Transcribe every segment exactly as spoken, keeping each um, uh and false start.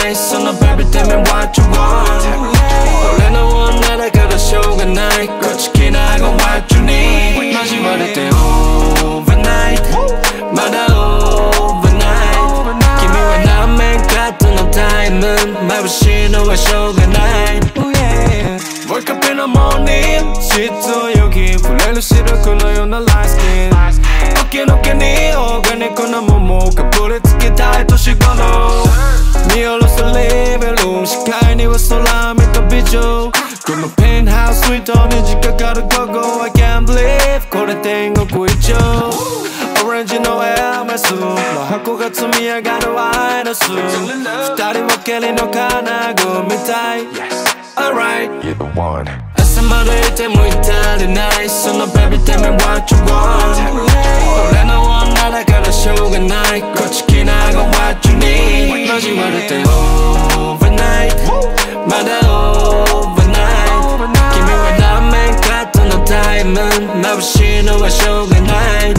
ないその Baby tell me what you want 俺の女だからしょうがないこっち来なが what you need 交われて overnight まだ overnight 君は何面かとのタイム眩しいのはしょうがない Wake up in the morning 質をよぎ触れるシルクのようなライスキン時々にオーガニックな桃かぶりつきたい年頃見下ろすリビングルーム視界には空見た美女このペンハウススイートに時間かかる午後 I can't believe これ天国以上オレンジのエアメスの箱が積み上がるワインのス二人は蹴りの金具みたい Alright You're the one 朝までいても至れないその Baby tell me what you want 俺の女だからしょうがないこっち来なが what you need 交われて overnight まだ overnight 君は何面かとのタイム眩しいのはしょうがない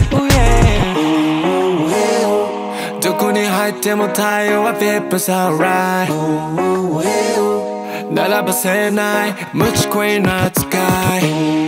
どこに入っても太陽は People's alright 並ばせない無知クイーンの扱い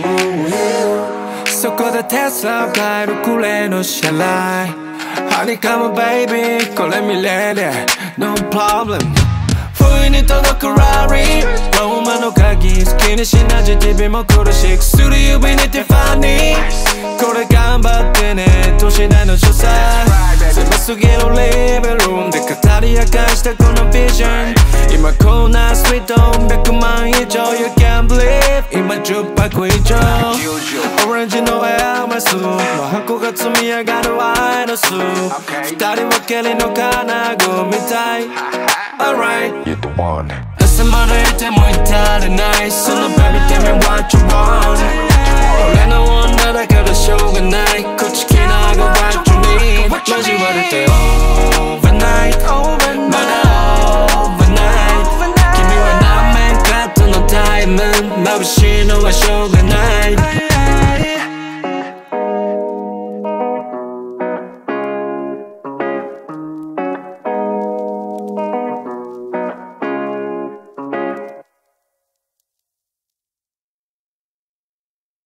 そこでテスラを変えるくれの支払いハニカムベイビーこれ見れで No problem 不意に届くラリーローマの鍵好きにしなじ ティーブイ も苦しくする指にティファニーこれ頑張ってね年代の所作狭すぎるリビングルームで語り明かしたこのビジョン今こんなストリートひゃくまん以上 You can't believe 今じゅっパック以上オレンジのエアメスの箱が積み上がるワインのス二人は蹴りの金具みたい Alright You're the one 朝までいても至れないその Baby tell me what you want 俺の女だからしょうがないこっち来なが what you need 交われて overnight まだ overnight 君は何面かとのタイム眩しいのはしょうがない